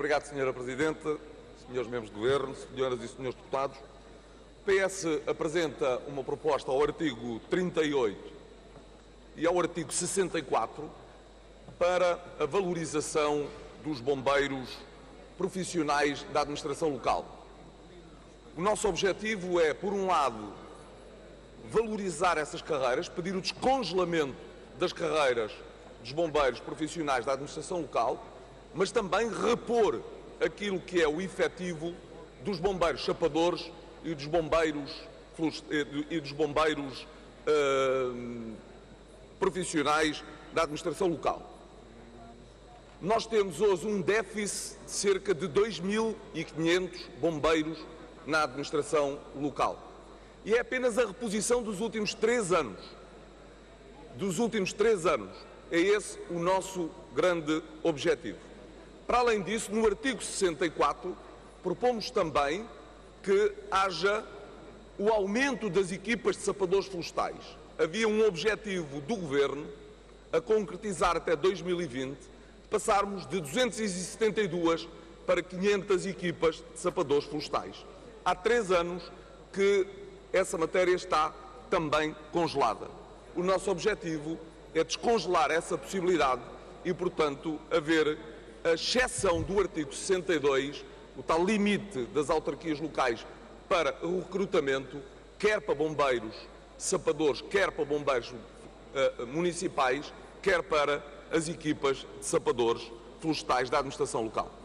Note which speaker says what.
Speaker 1: obrigado, Sra. Presidente, Srs. Membros do Governo, Senhoras e Srs. Deputados. O PS apresenta uma proposta ao artigo 38 e ao artigo 64 para a valorização dos bombeiros profissionais da administração local. O nosso objetivo é, por um lado, valorizar essas carreiras, pedir o descongelamento das carreiras dos bombeiros profissionais da administração local, mas também repor aquilo que é o efetivo dos bombeiros chapadores e dos bombeiros profissionais da administração local. Nós temos hoje um déficit de cerca de 2.500 bombeiros na administração local. E é apenas a reposição dos últimos 3 anos. É esse o nosso grande objetivo. Para além disso, no artigo 64, propomos também que haja o aumento das equipas de sapadores florestais. Havia um objetivo do Governo a concretizar até 2020, passarmos de 272 para 500 equipas de sapadores florestais. Há 3 anos que essa matéria está também congelada. O nosso objetivo é descongelar essa possibilidade e, portanto, haver a exceção do artigo 62, o tal limite das autarquias locais para o recrutamento, quer para bombeiros sapadores, quer para bombeiros municipais, quer para as equipas de sapadores florestais da administração local.